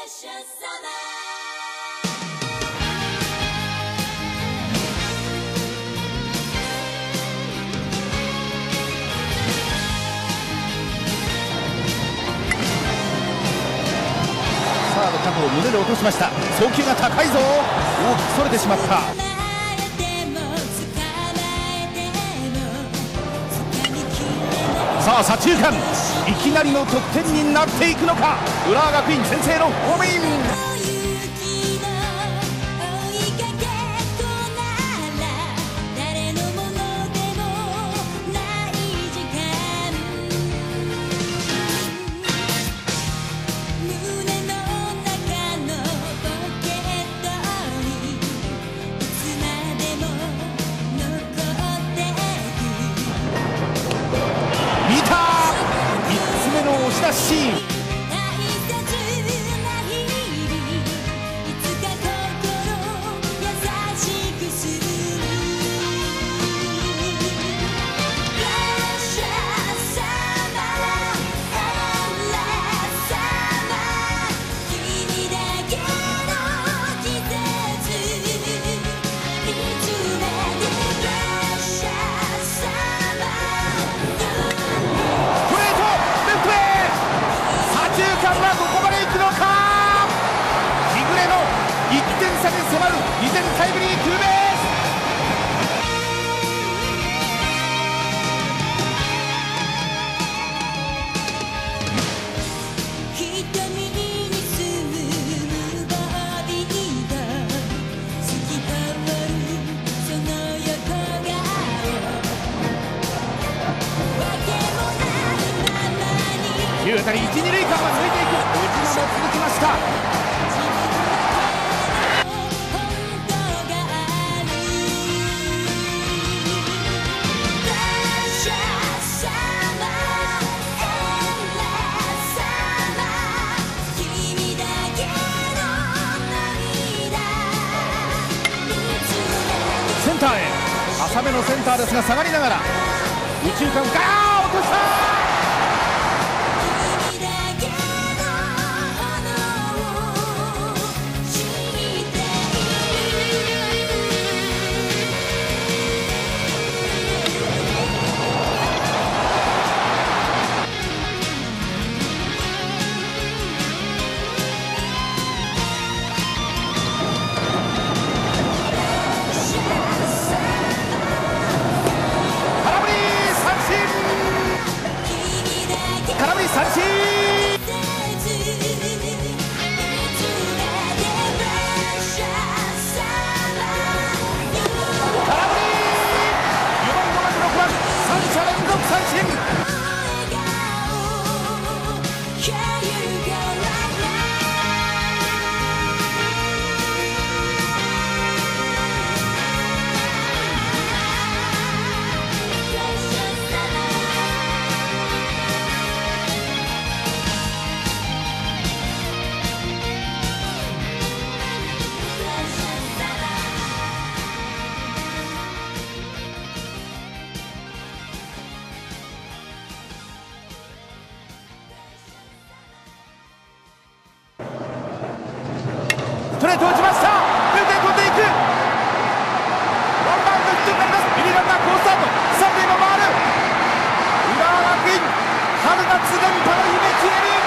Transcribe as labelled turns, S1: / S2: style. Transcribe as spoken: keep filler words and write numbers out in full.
S1: サード加藤を胸で落としました。送球が高いぞ。大きくそれてしまった。さあ左中間、いきなりの得点になっていくのか。浦和学院先制のホームイン。押し出しシーン。いってん差で迫るにてんタイムリーツーベース。きゅうあたりいち、に塁間は抜いていく。小島も続きました。センターへ、浅めのセンターですが下がりながら右中間ガーッ落とした。三振。空振り。よんごばんろくばん、三者連続三振。ストレート打ちました。抜いて飛んでいく。ワンバウンドヒットになります。二塁ランナー好スタート。三塁も回る。浦和学院春夏連覇の夢消える。